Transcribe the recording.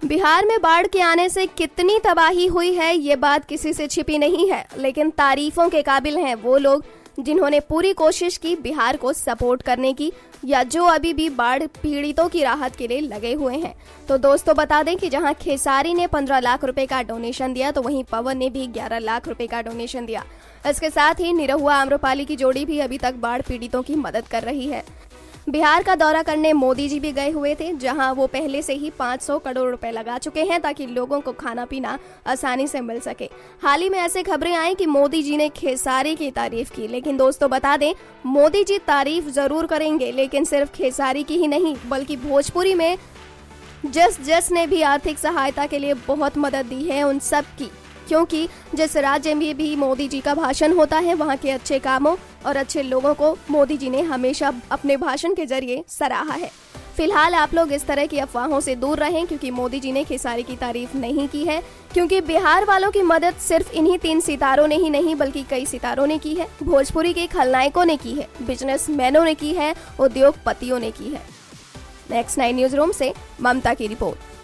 बिहार में बाढ़ के आने से कितनी तबाही हुई है ये बात किसी से छिपी नहीं है, लेकिन तारीफों के काबिल हैं वो लोग जिन्होंने पूरी कोशिश की बिहार को सपोर्ट करने की या जो अभी भी बाढ़ पीड़ितों की राहत के लिए लगे हुए हैं। तो दोस्तों बता दें कि जहां खेसारी ने 15 लाख रुपए का डोनेशन दिया तो वहीं पवन ने भी 11 लाख रुपए का डोनेशन दिया। इसके साथ ही निरहुआ आम्रपाली की जोड़ी भी अभी तक बाढ़ पीड़ितों की मदद कर रही है। बिहार का दौरा करने मोदी जी भी गए हुए थे, जहां वो पहले से ही 500 करोड़ रुपए लगा चुके हैं ताकि लोगों को खाना पीना आसानी से मिल सके। हाल ही में ऐसे खबरें आई कि मोदी जी ने खेसारी की तारीफ की, लेकिन दोस्तों बता दें मोदी जी तारीफ जरूर करेंगे, लेकिन सिर्फ खेसारी की ही नहीं बल्कि भोजपुरी में जस ने भी आर्थिक सहायता के लिए बहुत मदद दी है उन सब की, क्योंकि जिस राज्य में भी मोदी जी का भाषण होता है वहाँ के अच्छे कामों और अच्छे लोगों को मोदी जी ने हमेशा अपने भाषण के जरिए सराहा है। फिलहाल आप लोग इस तरह की अफवाहों से दूर रहें, क्योंकि मोदी जी ने खेसारी की तारीफ नहीं की है, क्योंकि बिहार वालों की मदद सिर्फ इन्हीं 3 सितारों ने ही नहीं बल्कि कई सितारों ने की है। भोजपुरी के खलनायकों ने की है, बिजनेसमैनों ने की है, उद्योगपतियों ने की है। नेक्स्ट 9 न्यूज रूम से ममता की रिपोर्ट।